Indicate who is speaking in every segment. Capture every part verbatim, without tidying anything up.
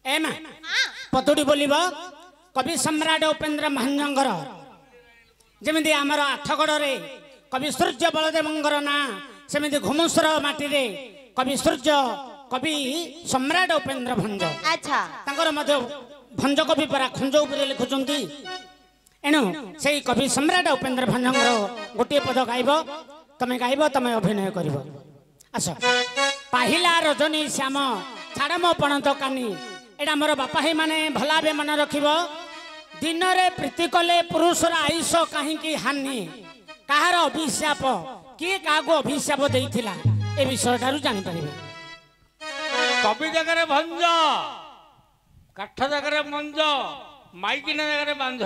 Speaker 1: ए मा पतुड़ी बोलिब कवि सम्राट उपेन्द्र महांजंगर जमीती आमर आठगढ़ रे कवि सूर्य बलदेवंगर ना सेमिति घुमुसर माटी रे कवि सूर्य कवि सम्राट उपेन्द्र भंज
Speaker 2: अच्छा
Speaker 1: तांकर मध्य भंज कवि परा खंज उपरे लिखुचंती एणु से कवि सम्राट उपेन्द्र भंजंगर गोटे पद गाइब तमे गाइब तमे अभिनय करिब आस पाहिला रजनी श्याम छाड़ मो पणत कानी एटा मोर बापा ही माने भलाबे मन रखिब दिन रे प्रीति कले पुरुषर आयुष कहीं हानि कहार अभिशाप किए क्या अभिशाप देइथिला ए विषय ठारू जानि परिबे
Speaker 3: कवि जगह भंज काठ जगह मंज माइकिना जगह बांध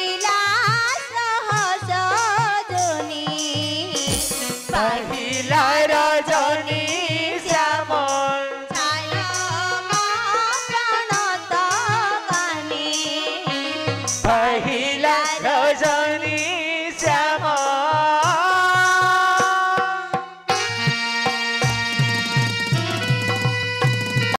Speaker 2: पाहिला